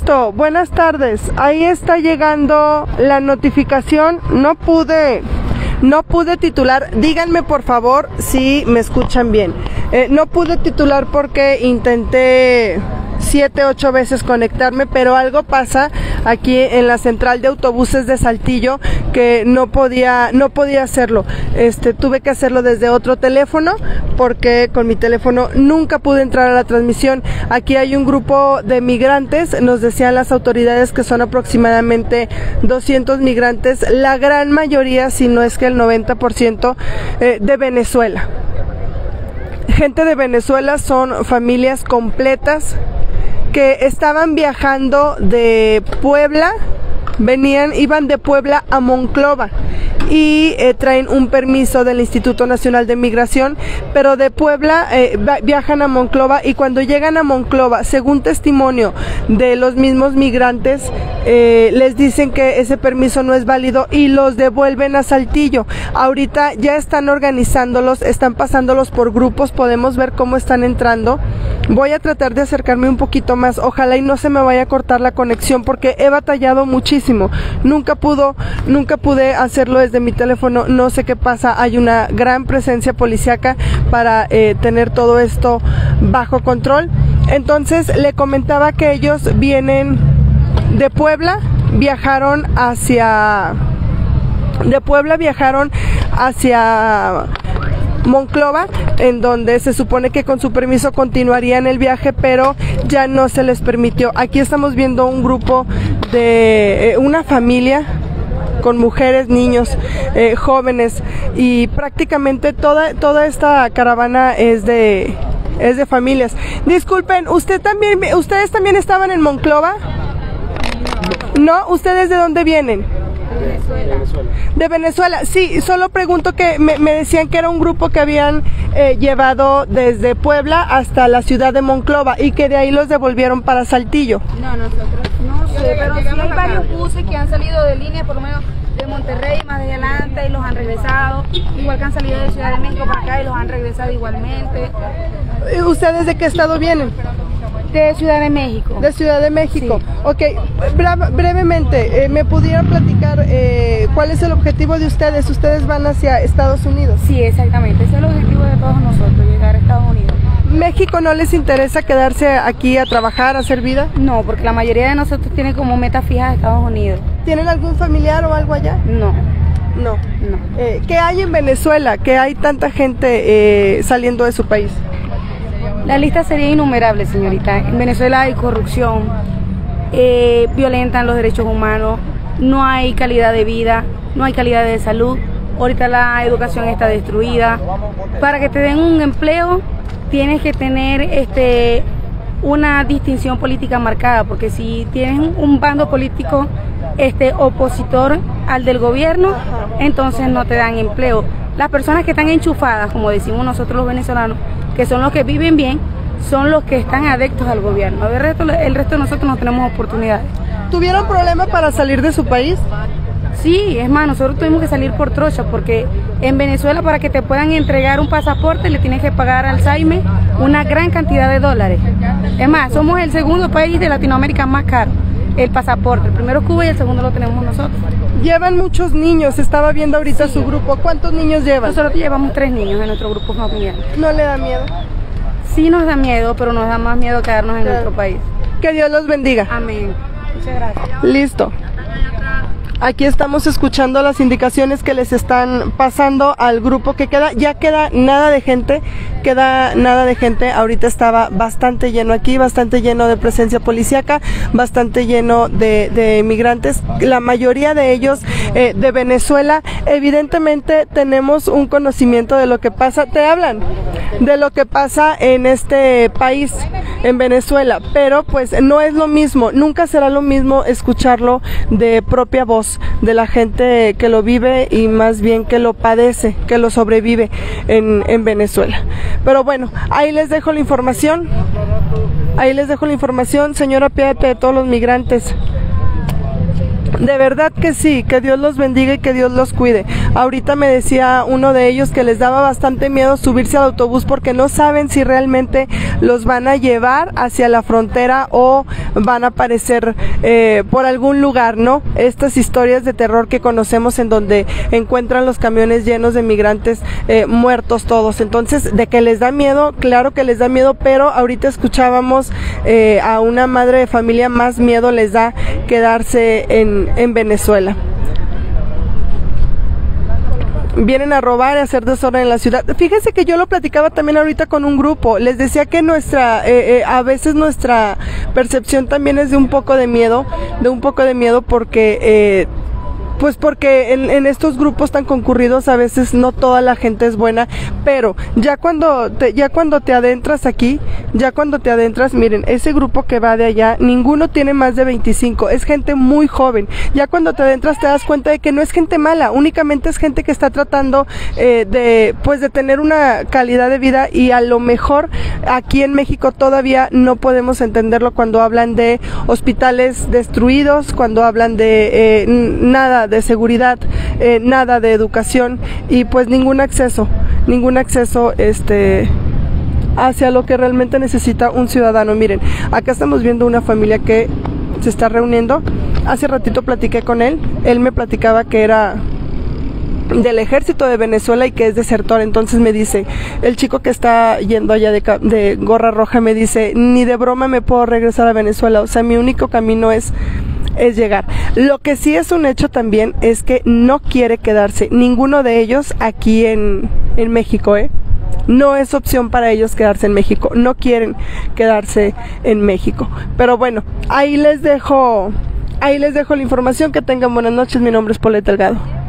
Listo, buenas tardes. Ahí está llegando la notificación. No pude titular. Díganme por favor si me escuchan bien. No pude titular porque intenté 7, 8 veces conectarme, pero algo pasa aquí en la central de autobuses de Saltillo que no podía hacerlo. Tuve que hacerlo desde otro teléfono porque con mi teléfono nunca pude entrar a la transmisión. Aquí hay un grupo de migrantes, nos decían las autoridades que son aproximadamente 200 migrantes, la gran mayoría, si no es que el 90%, de Venezuela. Gente de Venezuela, son familias completas que estaban viajando de Puebla, iban de Puebla a Monclova y traen un permiso del Instituto Nacional de Migración, pero de Puebla viajan a Monclova, y cuando llegan a Monclova, según testimonio de los mismos migrantes, les dicen que ese permiso no es válido y los devuelven a Saltillo. Ahorita ya están organizándolos, están pasándolos por grupos, podemos ver cómo están entrando. Voy a tratar de acercarme un poquito más, ojalá y no se me vaya a cortar la conexión porque he batallado muchísimo. Nunca pude hacerlo desde mi teléfono, no sé qué pasa. Hay una gran presencia policíaca para tener todo esto bajo control. Entonces le comentaba que ellos vienen de Puebla, viajaron hacia Monclova, en donde se supone que con su permiso continuarían el viaje, pero ya no se les permitió. Aquí estamos viendo un grupo de una familia con mujeres, niños, jóvenes, y prácticamente toda esta caravana es de familias. Disculpen, ¿ustedes también estaban en Monclova? ¿No? ¿Ustedes de dónde vienen? De Venezuela, sí, solo pregunto que me decían que era un grupo que habían llevado desde Puebla hasta la ciudad de Monclova y que de ahí los devolvieron para Saltillo. No, nosotros no sé, pero sí hay varios buses que han salido de línea, por lo menos de Monterrey más adelante, y los han regresado, igual que han salido de Ciudad de México para acá y los han regresado igualmente. ¿Ustedes de qué estado vienen? De Ciudad de México. De Ciudad de México. Sí. Ok, brevemente, ¿me pudieran platicar cuál es el objetivo de ustedes? ¿Ustedes van hacia Estados Unidos? Sí, exactamente, ese es el objetivo de todos nosotros, llegar a Estados Unidos. ¿México no les interesa quedarse aquí a trabajar, a hacer vida? No, porque la mayoría de nosotros tiene como meta fija Estados Unidos. ¿Tienen algún familiar o algo allá? No. No. ¿Qué hay en Venezuela? ¿Qué hay tanta gente saliendo de su país? La lista sería innumerable, señorita. En Venezuela hay corrupción, violentan los derechos humanos, no hay calidad de vida, no hay calidad de salud. Ahorita la educación está destruida. Para que te den un empleo tienes que tener una distinción política marcada, porque si tienes un bando político opositor al del gobierno, entonces no te dan empleo. Las personas que están enchufadas, como decimos nosotros los venezolanos, que son los que viven bien, son los que están adictos al gobierno. El resto de nosotros no tenemos oportunidades. ¿Tuvieron problemas para salir de su país? Sí, es más, nosotros tuvimos que salir por trocha, porque en Venezuela para que te puedan entregar un pasaporte le tienes que pagar al SAIME una gran cantidad de dólares. Es más, somos el segundo país de Latinoamérica más caro, el pasaporte. El primero es Cuba y el segundo lo tenemos nosotros. Llevan muchos niños, estaba viendo ahorita su grupo. ¿Cuántos niños llevan? Nosotros llevamos 3 niños en nuestro grupo familiar. ¿No le da miedo? Sí nos da miedo, pero nos da más miedo quedarnos en nuestro país. Que Dios los bendiga. Amén. Muchas gracias. Listo. Aquí estamos escuchando las indicaciones que les están pasando al grupo que ya queda nada de gente, ahorita estaba bastante lleno aquí, bastante lleno de presencia policíaca, bastante lleno de migrantes, la mayoría de ellos de Venezuela. Evidentemente tenemos un conocimiento de lo que pasa, te hablan de lo que pasa en este país, en Venezuela, pero pues no es lo mismo, nunca será lo mismo escucharlo de propia voz de la gente que lo vive y más bien que lo padece, que lo sobrevive en Venezuela. Pero bueno, ahí les dejo la información, señora, apiádate de todos los migrantes. De verdad que sí, que Dios los bendiga y que Dios los cuide. Ahorita me decía uno de ellos que les daba bastante miedo subirse al autobús porque no saben si realmente los van a llevar hacia la frontera o van a aparecer por algún lugar, ¿no? Estas historias de terror que conocemos en donde encuentran los camiones llenos de migrantes muertos todos. Entonces, de que les da miedo, claro que les da miedo, pero ahorita escuchábamos a una madre de familia, más miedo les da quedarse en Venezuela. Vienen a robar y a hacer desorden en la ciudad. Fíjense que yo lo platicaba también ahorita con un grupo. Les decía que a veces nuestra percepción también es de un poco de miedo porque pues porque en estos grupos tan concurridos a veces no toda la gente es buena, pero ya cuando te adentras aquí, miren, ese grupo que va de allá, ninguno tiene más de 25, es gente muy joven. Ya cuando te adentras te das cuenta de que no es gente mala, únicamente es gente que está tratando de tener una calidad de vida, y a lo mejor aquí en México todavía no podemos entenderlo cuando hablan de hospitales destruidos, cuando hablan de nada de seguridad, nada de educación y pues ningún acceso hacia lo que realmente necesita un ciudadano. Miren, acá estamos viendo una familia que se está reuniendo. Hace ratito platiqué con él me platicaba que era del ejército de Venezuela y que es desertor. Entonces me dice, el chico que está yendo allá de gorra roja, me dice, ni de broma me puedo regresar a Venezuela, o sea, mi único camino es llegar. Lo que sí es un hecho también es que no quiere quedarse ninguno de ellos aquí en México, no es opción para ellos quedarse en México, no quieren quedarse en México. Pero bueno, ahí les dejo la información. Que tengan buenas noches. Mi nombre es Paulette Delgado.